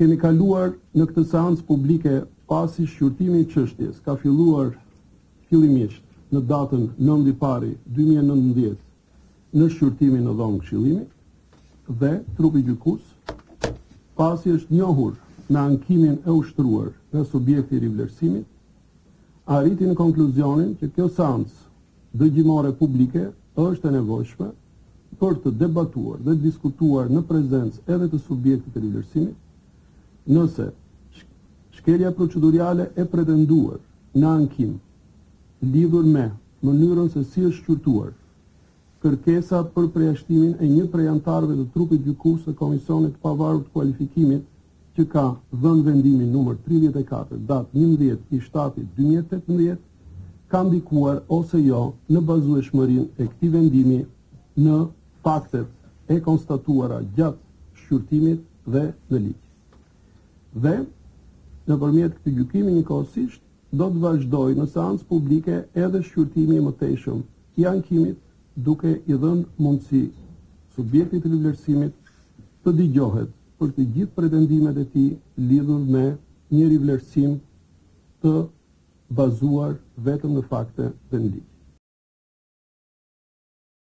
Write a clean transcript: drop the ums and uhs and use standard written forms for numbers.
Kemi kaluar në këtë seancë publike pasi shqyrtimi i çështjes ka filluar fillimisht në datën 9/1/2019 në shqyrtimin në dhomë këshillimi dhe trupi gjykues, pasi është njohur me ankimin e ushtruar nga subjekti i rivlerësimit, arriti në konkluzionin që kjo seancë dëgjimore publike është e nevojshme për të debatuar dhe diskutuar në prezencë edhe të subjektit të rivlerësimit, nëse shkelja procedurale e pretenduar në ankim lidhur me mënyrën se si është shqyrtuar kërkesa për përjashtimin e një prej anëtarëve të trupit gjykues të Komisionit të Pavarur të Kualifikimit, që ka dhënë vendimin numër 34 datë 11/7/2018, ka ndikuar ose jo në bazueshmërinë e këtij vendimi në faktet e konstatuara gjatë shqyrtimit dhe në ligj. Dhe nëpërmjet këtij gjykimi njëkohësisht do të vazhdojë në seancë publike edhe shqyrtimi i mëtejshëm i ankimit, duke i dhënë mundësi subjektit të rivlerësimit të dëgjohet për të gjithë pretendimet e tij lidhur me një rivlerësim të bazuar vetëm në fakte dhe në ligj.